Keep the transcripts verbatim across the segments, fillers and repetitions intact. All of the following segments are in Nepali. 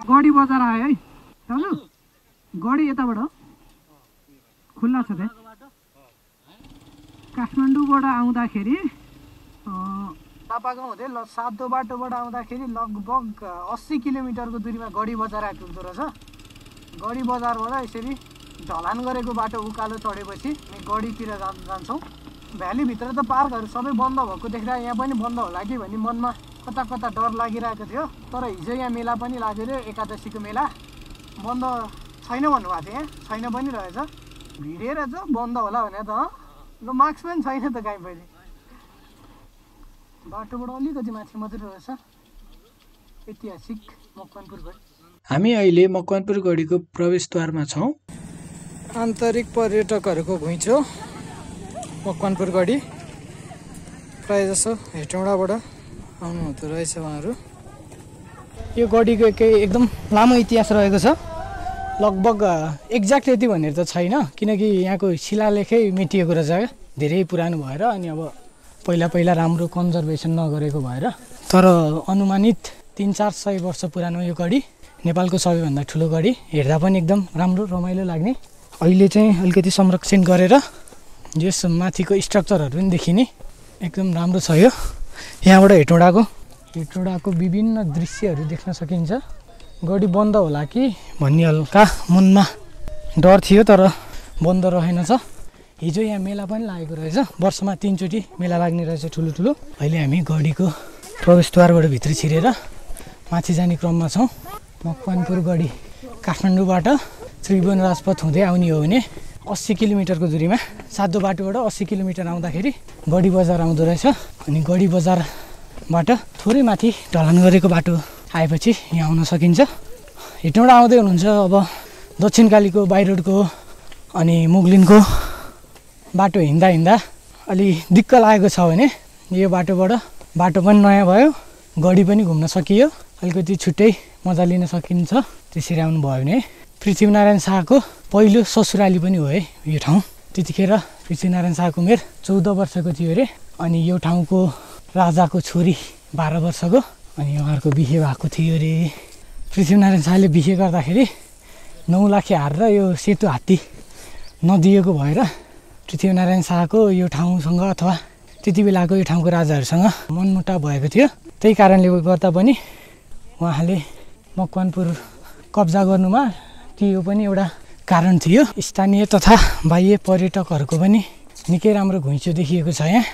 गडी बजार आयो है दाजु गडी यताबाट खुल्ला छ त्यहाँ काठमाडौँबाट आउँदाखेरि चापागाउँ हुँदै ल सातो बाटोबाट आउँदाखेरि लगभग अस्सी किलोमिटरको दूरीमा गडी बजार आइपुग्दो रहेछ। गडी बजारबाट यसरी ढलान गरेको बाटो उकालो चढेपछि हामी गडीतिर जान्छौँ। भ्यालीभित्र त पार्कहरू सबै बन्द भएको देख्दा यहाँ पनि बन्द होला कि भन्ने मनमा कता कता डर लागिरहेको थियो। तर हिजो यहाँ मेला पनि लाग्यो रे, एकादशीको मेला बन्द छैन भन्नुभएको थियो। यहाँ छैन पनि रहेछ, भिडेर छ बन्द होला भने त ल मास्क पनि छैन त कहीँ पनि। बाटोबाट अलिकति माथि मात्रै रहेछ ऐतिहासिक मकवानपुर गढी। हामी अहिले मकवानपुर गढीको प्रवेशद्वारमा छौँ। आन्तरिक पर्यटकहरूको घुइँचो मकवानपुर गढी। प्रायः जसो हेटौँडाबाट आउनु हुँदो रहेछ उहाँहरू। यो गढीको केही एकदम लामो इतिहास रहेको छ। लगभग एक्ज्याक्ट यति भनेर त छैन, किनकि यहाँको शिलालेखै मेटिएको रहेछ क्या, धेरै पुरानो भएर। अनि अब पहिला पहिला राम्रो कन्जर्भेसन नगरेको भएर, तर अनुमानित तिन चार सय वर्ष पुरानो यो गढी नेपालको सबैभन्दा ठुलो गढी। हेर्दा पनि एकदम राम्रो रमाइलो लाग्ने। अहिले चाहिँ अलिकति संरक्षण गरेर यस माथिको स्ट्रक्चरहरू पनि देखिने एकदम राम्रो छ। यो यहाँबाट हेटौँडाको हेटौँडाको विभिन्न दृश्यहरू देख्न सकिन्छ। गढी बन्द होला कि भन्ने हल्का मनमा डर थियो, तर बन्द रहेनछ। हिजो यहाँ मेला पनि लागेको रहेछ, वर्षमा तिनचोटि मेला लाग्ने रहेछ ठुलो ठुलो। अहिले हामी गढीको प्रवेशद्वारबाट भित्र छिरेर माथि जाने क्रममा छौँ। मकवानपुर गढी काठमाडौँबाट त्रिभुवन राजपथ हुँदै आउने हो भने अस्सी किलोमिटरको दूरीमा, सातो बाटोबाट अस्सी किलोमिटर आउँदाखेरि गढी बजार आउँदो रहेछ। अनि गढी बजारबाट थोरै माथि ढलान गरेको बाटो आएपछि यहाँ आउन सकिन्छ। हेटौँडा आउँदै हुनुहुन्छ अब दक्षिणकालीको बाई रोडको अनि मुगलिनको बाटो हिँड्दा हिँड्दा अलि दिक्क लागेको छ भने यो बाटोबाट बाटो पनि नयाँ भयो, गढी पनि घुम्न सकियो, अलिकति छुट्टै मजा लिन सकिन्छ। त्यसरी आउनुभयो भने पृथ्वीनारायण शाहको पहिलो ससुराली पनि हो है यो ठाउँ। त्यतिखेर पृथ्वीनारायण शाहको उमेर चौध वर्षको थियो अरे। अनि यो ठाउँको राजाको छोरी बाह्र वर्षको, अनि उहाँहरूको बिहे भएको थियो अरे। पृथ्वीनारायण शाहले बिहे गर्दाखेरि नौ लाखे हार र यो सेतो हात्ती नदिएको भएर पृथ्वीनारायण शाहको यो ठाउँसँग अथवा त्यति बेलाको यो ठाउँको राजाहरूसँग मनमुटाव भएको थियो। त्यही कारणले गर्दा पनि उहाँले मकवानपुर कब्जा गर्नुमा त्यो पनि एउटा कारण थियो। स्थानीय तथा बाह्य पर्यटकहरूको पनि निकै राम्रो घुइँचो देखिएको छ। यहाँ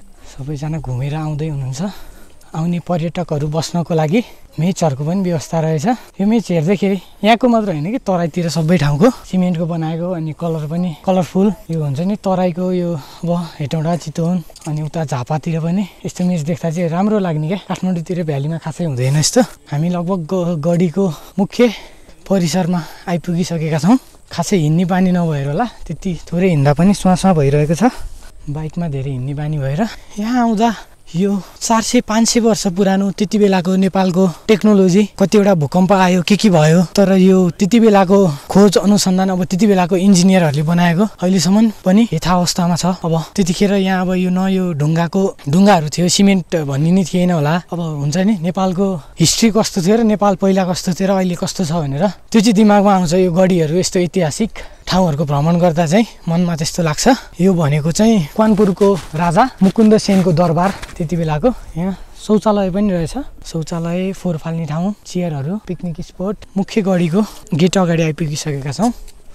सबैजना घुमेर आउँदै हुनुहुन्छ। आउने पर्यटकहरू बस्नको लागि मेचहरूको पनि व्यवस्था रहेछ। यो मेच हेर्दाखेरि यहाँको मात्र होइन कि तराईतिर सबै ठाउँको सिमेन्टको बनाएको, अनि कलर पनि कलरफुल यो हुन्छ नि। तराईको यो अब हेटौँडा चितवन अनि उता झापातिर पनि यस्तो मेच देख्दा चाहिँ राम्रो लाग्ने क्या। काठमाडौँतिर भ्यालीमा खासै हुँदैन यस्तो। हामी लगभग गढीको मुख्य परिसरमा आइपुगिसकेका छौँ। खासै हिँड्ने बानी नभएर होला, त्यति थोरै हिँड्दा पनि स्वास्वा भइरहेको छ। बाइकमा धेरै हिँड्ने बानी भएर यहाँ आउँदा यो चार सय पाँच सय वर्ष पुरानो त्यति बेलाको नेपालको टेक्नोलोजी, कतिवटा भूकम्प आयो के के भयो, तर यो त्यति बेलाको खोज अनुसन्धान अब त्यति बेलाको इन्जिनियरहरूले बनाएको अहिलेसम्म पनि यथावस्थामा छ। अब त्यतिखेर यहाँ अब यो न यो ढुङ्गाको ढुङ्गाहरू थियो, सिमेन्ट भन्ने नै थिएन होला। अब हुन्छ नि नेपालको हिस्ट्री कस्तो थियो र नेपाल पहिला कस्तो थियो र अहिले कस्तो छ भनेर त्यो चाहिँ दिमागमा आउँछ। यो गढीहरू यस्तो ऐतिहासिक ठाउँहरूको भ्रमण गर्दा चाहिँ मनमा त्यस्तो लाग्छ। यो भनेको चाहिँ मकवानपुरको राजा मुकुन्द सेनको दरबार त्यति बेलाको। यहाँ शौचालय पनि रहेछ, शौचालय, फोहोर फाल्ने ठाउँ, चेयरहरू, पिकनिक स्पोट। मुख्य गढीको गेट अगाडि आइपुगिसकेका छौँ।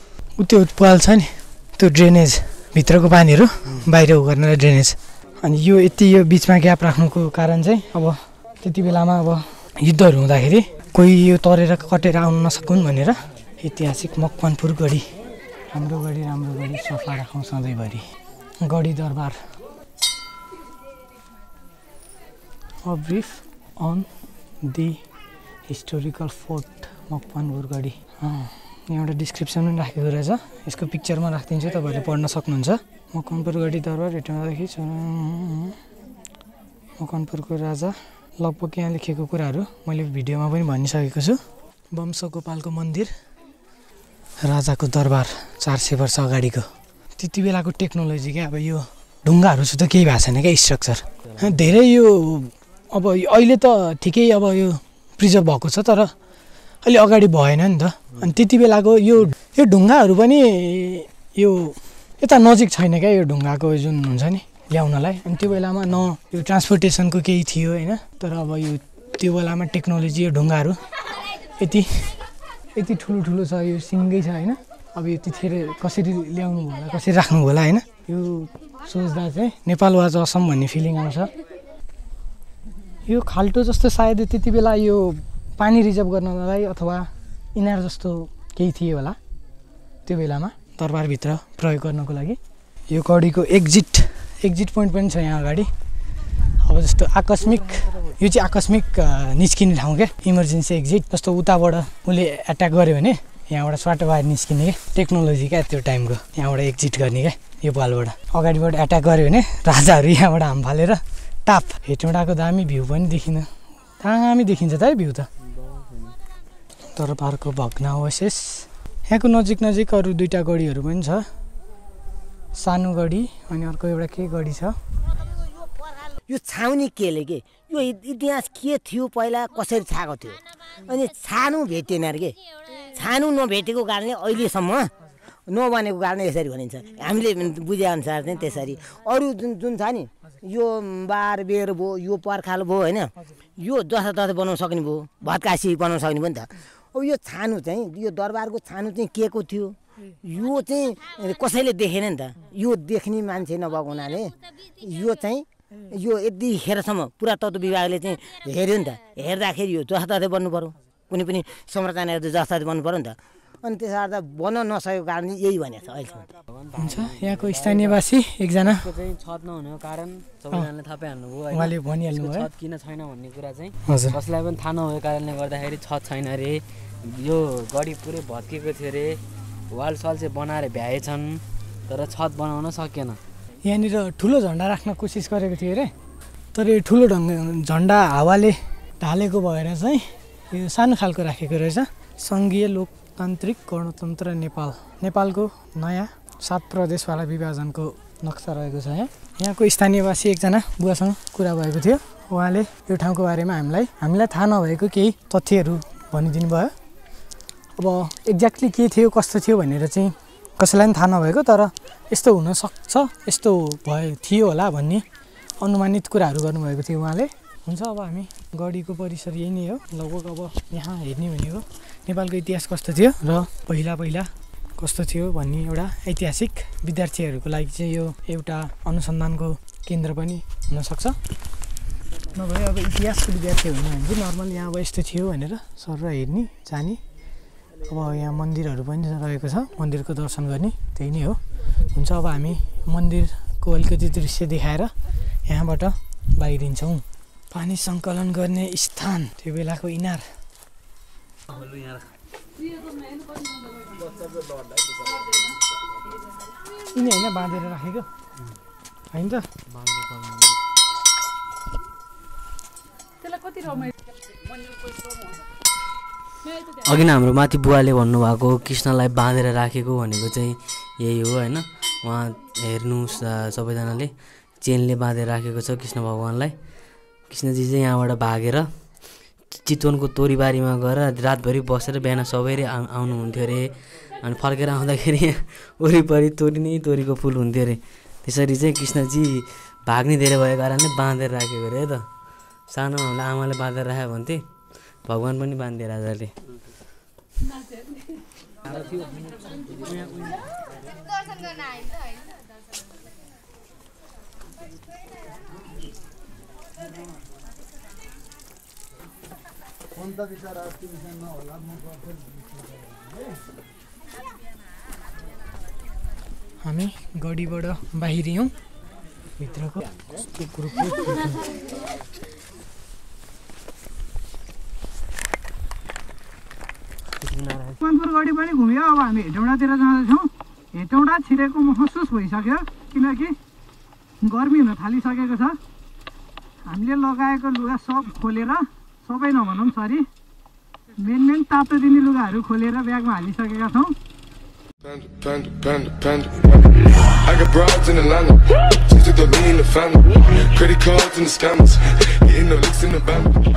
उ त्यो पाल छ नि, त्यो ड्रेनेज भित्रको पानीहरू बाहिर उ गर्नलाई ड्रेनेज। अनि यो यति यो बिचमा ग्याप राख्नुको कारण चाहिँ अब त्यति बेलामा अब युद्धहरू हुँदाखेरि कोही यो तरेर कटेर आउन नसकुन् भनेर। ऐतिहासिक मकवानपुर गढी, हाम्रो गढी राम्रो गढी सफा राखौँ सधैँभरि। Gadhi Darbar. A brief on the historical fort Makwanpur Gadhi. यहाँ एउटा डिस्क्रिप्सन पनि राखेको रहेछ, यसको पिक्चरमा राखिदिन्छु, तपाईँहरूले पढ्न सक्नुहुन्छ। मकवानपुर गढी दरबार हेटौँडादेखि मकवानपुरको राजा। लगभग यहाँ लेखेको कुराहरू मैले भिडियोमा पनि भनिसकेको छु। वंशगोपालको मन्दिर, राजाको दरबार चार सय वर्ष अगाडिको त्यति बेलाको टेक्नोलोजी क्या। अब यो ढुङ्गाहरू त केही भएको छैन क्या स्ट्रक्चर धेरै। यो अब अहिले त ठिकै अब यो प्रिजर्भ भएको छ, तर अलि अगाडि भएन नि त। अनि त्यति बेलाको यो यो ढुङ्गाहरू पनि यो यता नजिक छैन क्या यो ढुङ्गाको जुन हुन्छ नि ल्याउनलाई। अनि त्यो बेलामा न यो ट्रान्सपोर्टेसनको केही थियो होइन, तर अब यो त्यो बेलामा टेक्नोलोजी यो ढुङ्गाहरू यति यति ठुलो ठुलो छ, यो सिङ्गै छ होइन। अब यो त्यतिखेर कसरी ल्याउनु होला कसरी राख्नु होला होइन, यो सोच्दा चाहिँ नेपाल वाज असम भन्ने फिलिङ आउँछ। यो खाल्टो जस्तो सायद त्यति बेला यो पानी रिजर्भ गर्नलाई अथवा इनार जस्तो केही थियो होला त्यो बेलामा दरबारभित्र प्रयोग गर्नको लागि। यो गढीको एक्जिट एक्जिट पोइन्ट पनि छ यहाँ अगाडि। अब जस्तो आकस्मिक यो चाहिँ आकस्मिक निस्किने ठाउँ क्या, इमर्जेन्सी एक्जिट। जस्तो उताबाट उसले एट्याक गर्यो भने यहाँबाट स्वाटो बाहिर निस्किने क्या, टेक्नोलोजी क्या त्यो टाइमको। यहाँबाट एक्जिट गर्ने क्या यो पालबाट। अगाडिबाट एट्याक गर्यो भने राजाहरू यहाँबाट हाम फालेर टाप। हेटौँडाको दामी भ्यू पनि देखिन, दामी देखिन्छ त है भ्यू त। दरबारको भग्नावशेष। यहाँको नजिक नजिक अरू दुईवटा गढीहरू पनि छ, सानो गढी अनि अर्को एउटा के गढी छ। यो छाउनी केले के यो इतिहास के थियो पहिला कसरी छाएको थियो, अनि छानु भेटिएन अरे के। छानु नभेटेको कारणले अहिलेसम्म नबनेको कारणले यसरी भनिन्छ। हामीले बुझेअनुसार चाहिँ त्यसरी। अरू जुन जुन छ नि यो बार बेर भयो, यो पर्खाल भयो होइन, यो जताततै बनाउन सक्ने भयो, भत्कासी बनाउन सक्ने भयो नि त। अब यो छानु चाहिँ यो दरबारको छानु चाहिँ के को थियो यो चाहिँ कसैले देखेन नि त। यो देख्ने मान्छे नभएको हुनाले यो चाहिँ यो यतिखेरसम्म पुरातत्व विभागले चाहिँ हेऱ्यो नि त। हेर्दाखेरि यो जताततै बन्नु पऱ्यो, कुनै पनि संरचना जताततै बन्नु पऱ्यो नि त। अनि त्यसो गर्दा बन्न नसकेको कारण यही भनेको छ अहिलेसम्म। हुन्छ यहाँको स्थानीयवासी एकजना चाहिँ छत नहुनुको कारण सबैजनाले थाहा पाइहाल्नुभयो होइन, उहाँले भनिहाल्नु भयो छत किन छैन भन्ने कुरा चाहिँ हजुर। कसलाई पनि थाहा नभएको कारणले गर्दाखेरि छत छैन अरे। यो गढी पुरै भत्किएको थियो अरे, वाल साल चाहिँ बनाएर भ्याएछन् तर छत बनाउन सकेन। यहाँनिर ठुलो झन्डा राख्न कोसिस गरेको थियो अरे, तर यो ठुलो ढङ्ग झन्डा हावाले ढालेको भएर चाहिँ यो सानो खालको राखेको रहेछ। सङ्घीय लोकतान्त्रिक गणतन्त्र नेपाल, नेपालको नयाँ सात प्रदेशवाला विभाजनको नक्सा रहेको छ यहाँ। यहाँको स्थानीयवासी एकजना बुवासँग कुरा भएको थियो, उहाँले यो ठाउँको बारेमा हामीलाई हामीलाई थाहा नभएको केही तथ्यहरू भनिदिनु भयो। अब एक्ज्याक्टली के थियो कस्तो थियो भनेर चाहिँ कसैलाई पनि थाहा नभएको, तर यस्तो हुनसक्छ यस्तो भयो थियो होला भन्ने अनुमानित कुराहरू गर्नुभएको थियो उहाँले। हुन्छ अब हामी गढीको परिसर यही नै हो लगभग। अब यहाँ हेर्ने भनेको नेपालको इतिहास कस्तो थियो र पहिला पहिला कस्तो थियो भन्ने एउटा ऐतिहासिक विद्यार्थीहरूको लागि चाहिँ यो एउटा अनुसन्धानको केन्द्र पनि हुनसक्छ। नभए अब इतिहासको विद्यार्थी हुनु भने चाहिँ नर्मल यहाँ अब यस्तो थियो भनेर सर हेर्ने जाने। अब यहाँ मन्दिरहरू पनि रहेको छ, मन्दिरको दर्शन गर्ने त्यही नै हो। हुन्छ अब हामी मन्दिरको अलिकति दृश्य देखाएर यहाँबाट बाहिरिन्छौँ। पानी सङ्कलन गर्ने स्थान, त्यो बेलाको इनार। यिनी होइन बाँधेर राखेको होइन त। अघि नै हाम्रो माथि बुवाले भन्नुभएको कृष्णलाई बाँधेर राखेको भनेको चाहिँ यही हो होइन। उहाँ हेर्नुहोस् सबैजनाले चेनले बाँधेर राखेको छ कृष्ण भगवान्लाई। कृष्णजी चाहिँ यहाँबाट भागेर चितवनको तोरीबारीमा गएर रातभरि बसेर बिहान सबैले आउ आउनुहुन्थ्यो अरे। अनि फर्केर आउँदाखेरि वरिपरि तोरी नै तोरीको फुल हुन्थ्यो अरे। त्यसरी चाहिँ कृष्णजी भाग्ने धेरै भएको कारणले बाँधेर राखेको अरे त। सानो हामीलाई आमाले बाँधेर राख्यो भन्थे, भगवान् पनि बाँधिदिए राजाले। हामी गढीबाट बाहिरियौँ भित्रको कस्तो ग्रुप मकवानपुर गढी पनि घुम्यो। अब हामी हेटौँडातिर जाँदैछौँ। हेटौँडा छिरेको महसुस भइसक्यो किनकि गर्मी हुन थालिसकेको छ। हामीले लगाएको लुगा सब खोलेर, सबै नभनौँ सरी, मेन मेन तातो दिने लुगाहरू खोलेर ब्यागमा हालिसकेका छौँ। Panda, panda, panda, panda. I got broads in Atlanta, just to throw me in the family. Credit cards and the scammers, getting no licks in the band.